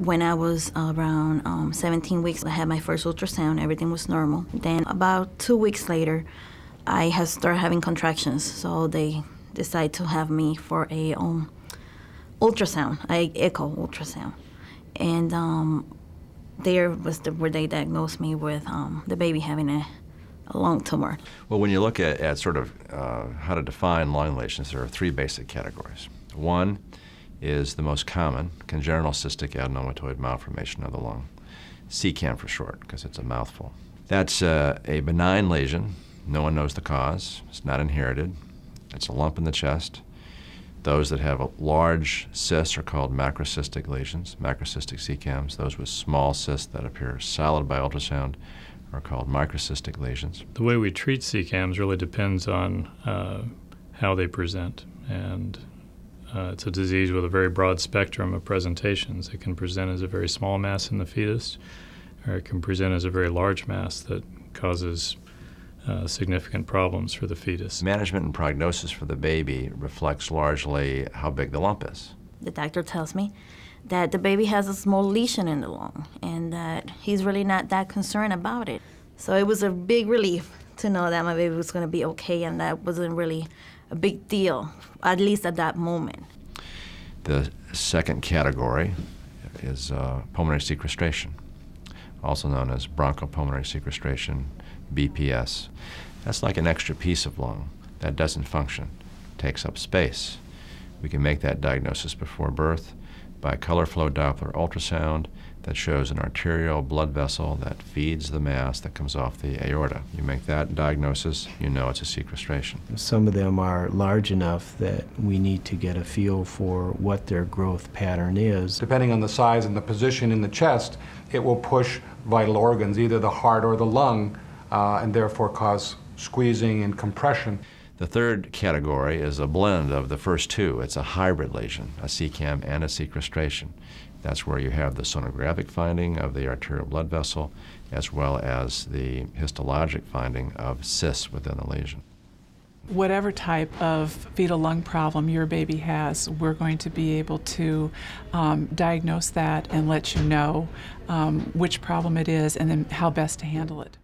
When I was around 17 weeks, I had my first ultrasound. Everything was normal. Then about 2 weeks later, I had started having contractions. So they decided to have me for a ultrasound, echo ultrasound. And there was where they diagnosed me with the baby having a lung tumor. Well, when you look at sort of how to define lung lesions, there are three basic categories. One is the most common, congenital cystic adenomatoid malformation of the lung, CCAM for short, because it's a mouthful. That's a benign lesion. No one knows the cause. It's not inherited. It's a lump in the chest. Those that have large cysts are called macrocystic lesions, macrocystic CCAMs. Those with small cysts that appear solid by ultrasound are called microcystic lesions. The way we treat CCAMs really depends on how they present. And it's a disease with a very broad spectrum of presentations. It can present as a very small mass in the fetus, or it can present as a very large mass that causes significant problems for the fetus. Management and prognosis for the baby reflects largely how big the lump is. The doctor tells me that the baby has a small lesion in the lung and that he's really not that concerned about it. So it was a big relief to know that my baby was going to be okay, and that wasn't really a big deal, at least at that moment. The second category is pulmonary sequestration, also known as bronchopulmonary sequestration, BPS. That's like an extra piece of lung that doesn't function, takes up space. We can make that diagnosis before birth by colorflow Doppler ultrasound that shows an arterial blood vessel that feeds the mass that comes off the aorta. You make that diagnosis, you know it's a sequestration. Some of them are large enough that we need to get a feel for what their growth pattern is. Depending on the size and the position in the chest, it will push vital organs, either the heart or the lung, and therefore cause squeezing and compression. The third category is a blend of the first two. It's a hybrid lesion, a CCAM and a sequestration. That's where you have the sonographic finding of the arterial blood vessel, as well as the histologic finding of cysts within the lesion. Whatever type of fetal lung problem your baby has, we're going to be able to diagnose that and let you know which problem it is and then how best to handle it.